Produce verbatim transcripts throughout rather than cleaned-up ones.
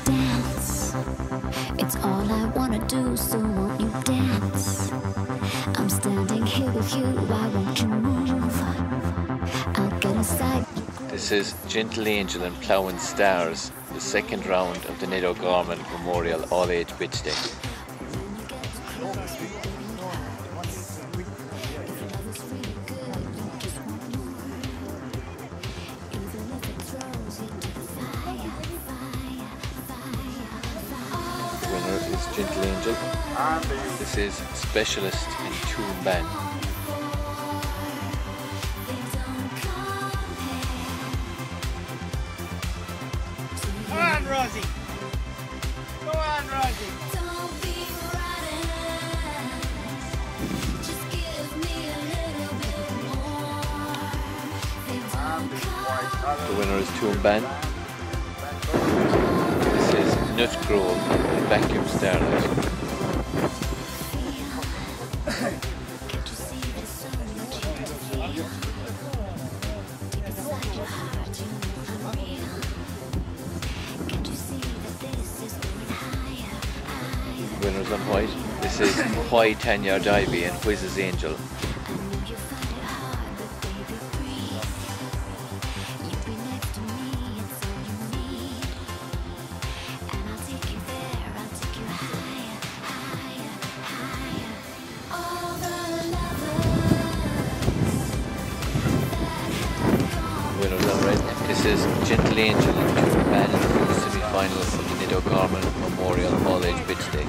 dance? It's all I wanna do, so won't you dance? I'm standing here with you, why won't you move? I'll get inside. This is Gentle Angel and Ploughing Stars, the second round of the Ned O'Gorman Memorial All-Age Bitch Day. The winner is Gentle Angel. This is Specialist in Tune Band. Go on, Rosie. Go on, Rosie. Don't be frightened. Just give me a little bit more. They don't come. The winner is Tune Band. This is Nut Grove and Vacuum Starlight. Can't you see there's so much here? Deep inside your heart, you know I'm real. Can't you see that this is going higher, higher? Winners on white. This is Why Tanya Divey and Whizz's Angel. I know you find it hard, but baby, breathe. You'll be next to me, it's all you need. And I'll take you there, I'll take you higher, higher, higher. All the lovers Winners on red. This is Gentle Angel and Tune Band in the semi-finals of the Ned O'Gorman Memorial All-Age Bitch Day.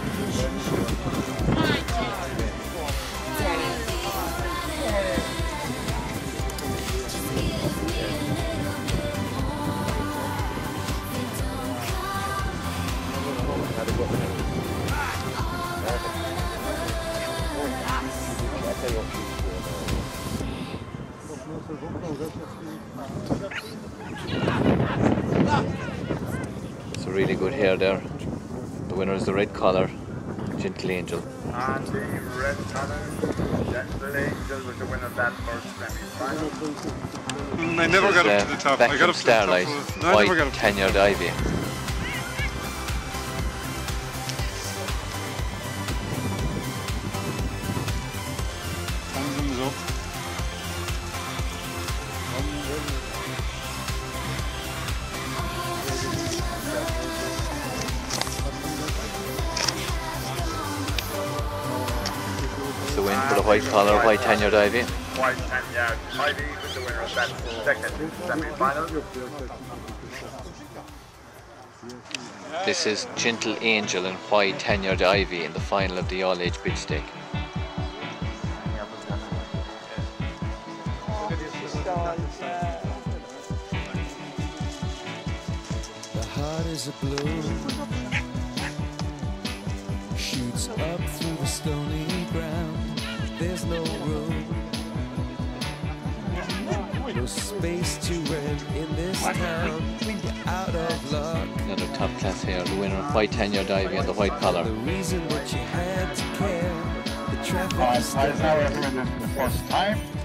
It's a really good hair there. The winner is the red collar, Gentle Angel. And the red color, Gentle Angel was the winner of that first semi-final. Mm, I never got up to the top. I got Vacuum up to the top. Starlight, of it. No, I never got White up to Tanya Divey. Thumbs up. It's the win for the white collar, White Tanya Divey. White Tanya Divey was the winner of that second semi-final. This is Gentle Angel and White Tanya Divey in the final of the All-Age Bitch Day. The heart is a blue, shoots up through the stony ground. There's no room, no space to rent in this town. You're out of luck. Another top class hair, the winner, White Tanya Divey on the white collar. The reason that you had to care, the traffic Uh, is I now recommend this for the first time.